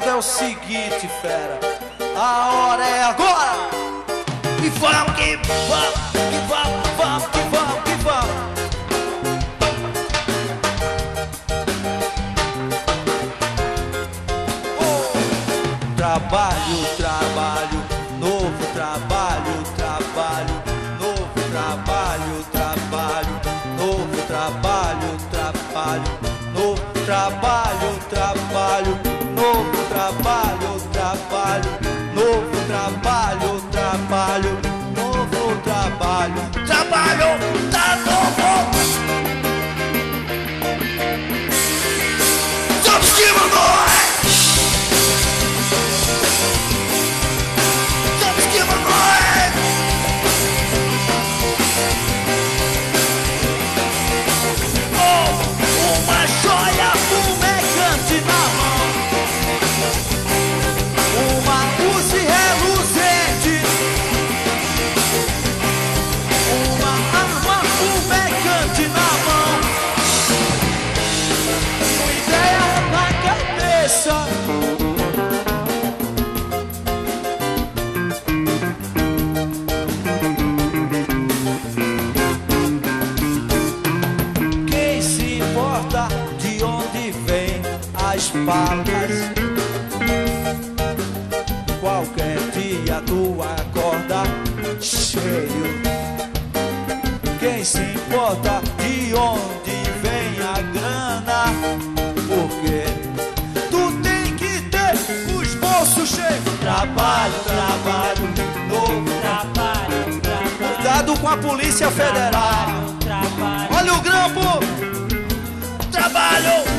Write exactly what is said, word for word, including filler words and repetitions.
recado é o seguinte, fera. A hora é agora. E vamos que vamos, que vamos, vamos, que vamos, que vamos. Oh. Trabalho, trabalho, novo trabalho, trabalho, novo trabalho, trabalho, novo trabalho, trabalho, novo trabalho, trabalho, novo trabalho, trabalho, novo trabalho, trabalho, novo trabalho, trabalho, tá novo. Sobe de cima, boy! Sobe de cima, boy! Oh, uma joia fumegante na mão, uma luz reluzente, uma arma fumegante na mão, uma ideia na cabeça. Quem se importa de onde vem as balas? Qualquer dia tu acorda cheio. Quem se importa de onde vem a grana? Porque tu tem que ter os bolsos cheios. Trabalho, trabalho, novo trabalho, trabalho. Cuidado com a Polícia Federal. Trabalho, trabalho. Olha o grampo. Trabalho.